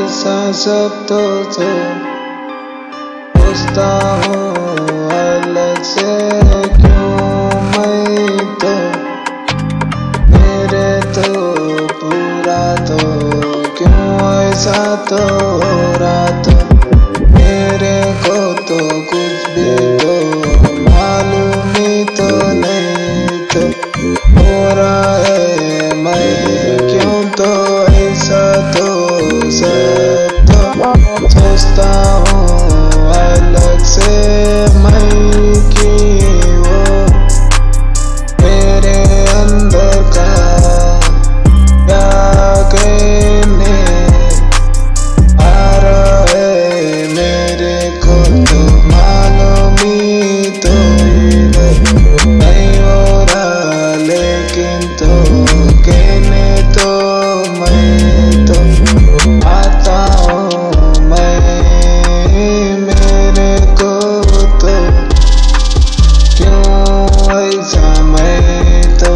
ऐसा सब तो सोचता हूँ अलग से क्यों मैं तो मेरे तो पूरा तो क्यों ऐसा तो हो रहा तो मेरे को तो कुछ भी तो मालूम ही तो नहीं तो हो रहा है मैं क्यों तो ऐसा तो सब तो सोचता हूँ अलग से मैं कि वो मेरे अंदर का क्या कहने आ रहा है मेरे को तो मालूम ही तो नहीं हो रहा लेकिन तो कहने तो मैं तो आता हूँ मैं मेरे को तो क्यों ऐसा मैं तो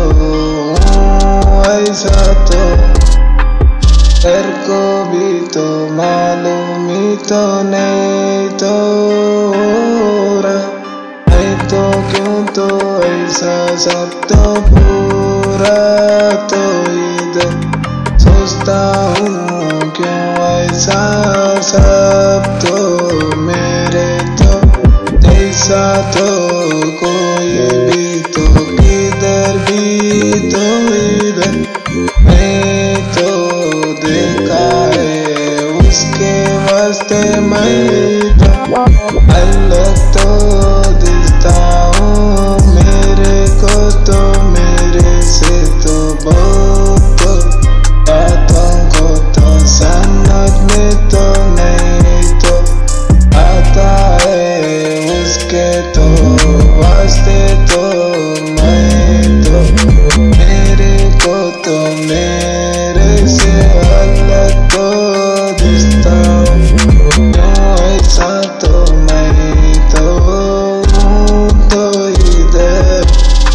ऐसा तो तेरे को भी तो मालूम ही तो नहीं तो हो रहा नहीं तो क्यों तो ऐसा सब तो पूरा तो इधर सोचता हूँ क्यों ऐसा सब तो मेरे तो जैसा तो कोई भी तो किधर भी तो इधर मैं तो देखा है उसके वास्ते मैं तो अलग तो दिखता हूँ मेरे को तो मेरे से तो बहुत बातों को तो समझ में तो नहीं तो आता है उसके तो वास्ते तो मैं तो मेरे को तो मेरे से अलग तो दिखता हूँ क्यों ऐसा तो मैं तो हूँ तो इधर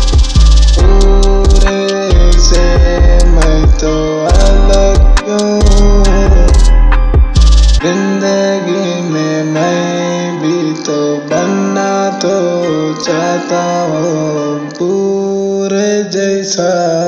पूरे से मैं तो अलग क्यों जिंदगी में मैं भी तो बनना तो चाहता हूँ पूरे जैसा।